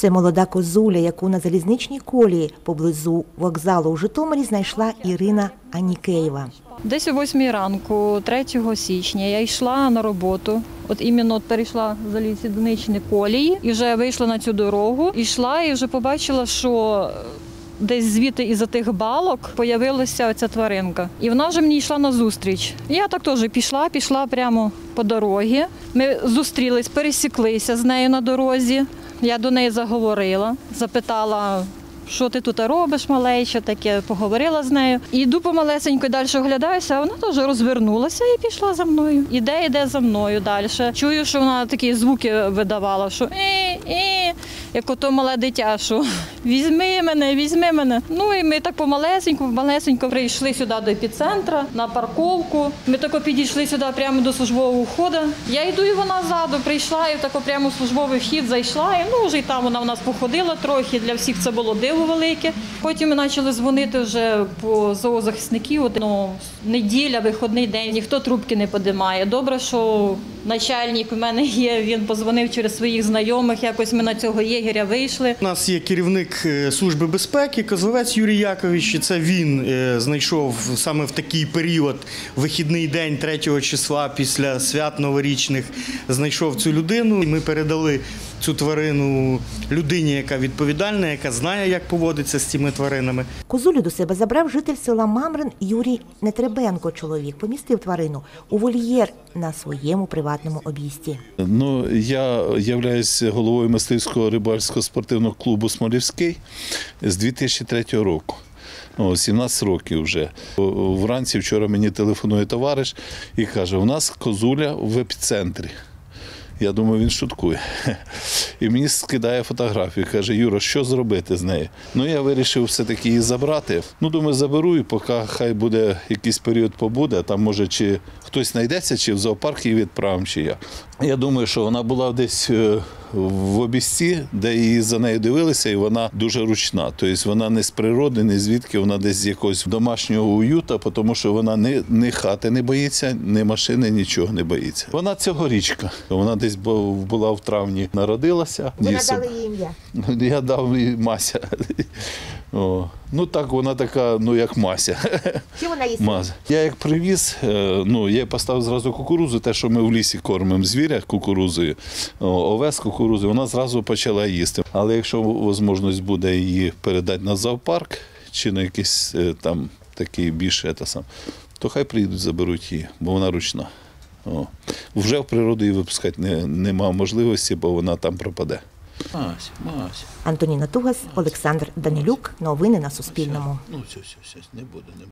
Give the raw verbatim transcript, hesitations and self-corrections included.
Це молода козуля, яку на залізничній колії поблизу вокзалу у Житомирі знайшла Ірина Анікеєва. Десь о восьмій ранку, третього січня, я йшла на роботу. От іменно от перейшла залізничні колії і вже вийшла на цю дорогу. Йшла і вже побачила, що десь звідти із-за тих балок з'явилася ця тваринка. І вона вже мені йшла назустріч. Я так теж пішла, пішла прямо по дорозі. Ми зустрілись, пересіклися з нею на дорозі. Я до неї заговорила, запитала, що ти тут робиш, малеча, таке, поговорила з нею. І йду помалесенько, далі оглядаюся, а вона теж розвернулася і пішла за мною. Іде, йде за мною далі. Чую, що вона такі звуки видавала, що і, і, як ото мале дитя, що візьми мене, візьми мене. Ну і ми так помалесенько, помалесенько прийшли сюди до епіцентра, на парковку. Ми тако підійшли сюди прямо до службового входу. Я йду, і вона ззаду прийшла, і тако прямо в службовий вхід зайшла. І ну вже і там вона в нас походила трохи, для всіх це було диво велике. Потім ми почали дзвонити вже по зоозахисників. Ну, неділя, вихідний день, ніхто трубки не піднімає. Добре, що начальник у мене є, він подзвонив через своїх знайомих, якось ми на цього єгеря вийшли. У нас є керівник Служби безпеки, Козловець Юрій Якович. Це він знайшов саме в такий період, вихідний день третього числа після свят новорічних, знайшов цю людину. Ми передали цю тварину людині, яка відповідальна, яка знає, як поводиться з цими тваринами. Козулю до себе забрав житель села Мамрин Юрій Нетребенко. Чоловік помістив тварину у вольєр на своєму приватному обійсті. Ну, я являюсь головою мисливського рибальського спортивного клубу «Смолівський» з дві тисячі третього року. О, сімнадцять років вже. Вранці вчора мені телефонує товариш і каже, у нас козуля в епіцентрі. Я думаю, він шуткує. І мені скидає фотографію, каже, Юра, що зробити з нею? Ну, я вирішив все-таки її забрати. Ну, думаю, заберу, і поки хай буде якийсь період побуде, там, може, чи хтось знайдеться, чи в зоопарк її відправимо, чи я. Я думаю, що вона була десь в обійсті, де її за нею дивилися, і вона дуже ручна. Тобто вона не з природи, не звідки, вона десь з якогось домашнього уюта, тому що вона ні, ні хати не боїться, ні машини, нічого не боїться. Вона цьогорічка. Вона десь була в травні, народилася. Ви надали їй ім'я? Я дав їй Мася. О. Ну так, вона така, ну як Мася. Чи вона їсть? Маза. Я як привіз, ну я поставив зразу кукурудзу, те, що ми в лісі кормимо звіря кукурудзою, овес кукурудзою, вона зразу почала їсти. Але якщо можливість буде її передати на зоопарк, чи на якийсь там такий більше, то хай приїдуть, заберуть її, бо вона ручна. О. Вже в природу її випускати не, немає можливості, бо вона там пропаде. Мася, Мася. Антоніна Тугас, Олександр Данилюк. Новини на Суспільному. Ну, все, все, все, не буде, не буде.